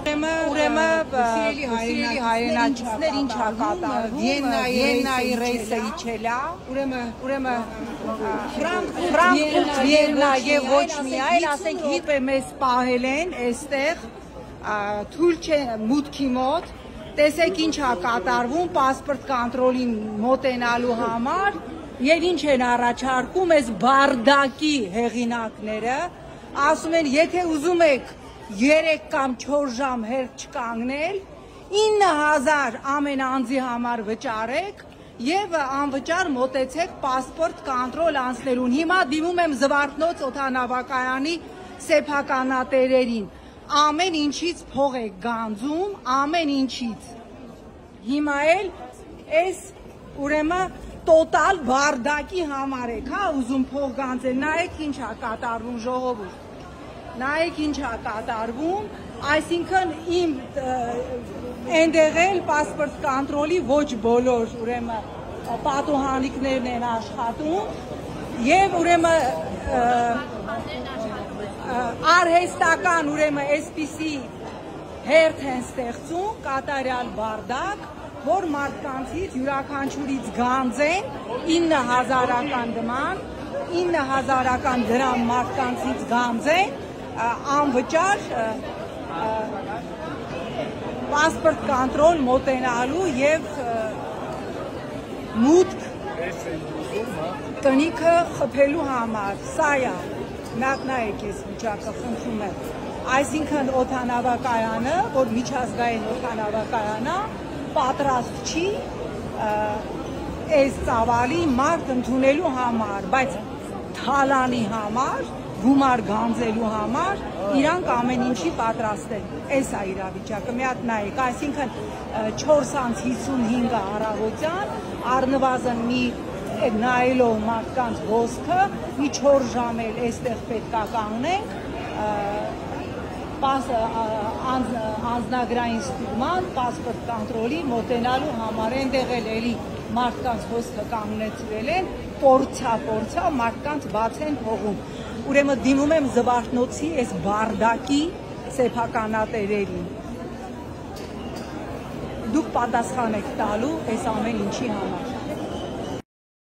Ուրեմն սիրելի հայրենակիցներ ինչ ա կատարվում Վիեննայի ռեյսը իջել է ուրեմն Ֆրանկֆուրտ Վիեննա եւ ոչ միայն ասենք հիպե մեզ պահել են այստեղ թույլ չեն մուտքի մոտ տեսեք ինչ ա կատարվում պասպորտ կոնտրոլին մոտենալու համար եւ ինչ են առաջարկում այս բարդակի հեղինակները ասում են եթե ուզում եք 3 կամ 4 ժամ հերթ չկանգնել 9000 ամեն անձի համար վճարեք եւ անվճար մոտեցեք պասպորտ կոնտրոլ անցնելուն հիմա դիմում եմ Զվարթնոց օդանավակայանի սեփականատերերին ամեն ինչից փող եք գանձում ամեն ինչից հիմա էլ այս ուրեմն տոտալ բարդակի համար եք հա ուզում փող գանձել նայեք ինչ ա կատարվում ժողովուրդ նայեք ինչ ա կատարվում, այսինքն իմ այնտեղ էլ պասպորտ կոնտրոլի ոչ բոլոր ուրեմն պատուհանիկներն են աշխատում եւ ուրեմն արհեստական ուրեմն այսպիսի հերթ են ստեղծում կատարյալ բարդակ, որ մարդկանցից յուրաքանչյուրից գանձեն 9000-ական դման 9000-ական դրամ մարդկանցից գանձեն անվճար պասպորտ կոնտրոլ մոտենալու եւ մուտք տնիկը խփելու համար սա է նայեք այս վիճակը խնդրում եմ այսինքն օդանավակայանը որ միջազգային օդանավակայանը պատրաստ չի այս ծավալի մարդ ընդունելու համար բայց թալանի համար գումար գանձելու համար իրանք ամեն ինչի պատրաստ են այս է իրավիճակը մի հատ նայեք այսինքն 4:55 առավոտյան առնվազն մի նայելով մարդկանց ոսքը մի 4 ժամ էլ այստեղ պետք է կանգնենք անձնագրային ստուգման պասպորտ կոնտրոլի մոտենալու համար այնտեղ էլի մարդկանց ոսքը կանգնեցրել են փորձա մարդկանց բաց են թողում ուրեմն դիմում եմ Զվարթնոցի այս բարդակի սեփականատերերին դուք պատասխան եք տալու այս ամեն ինչի համար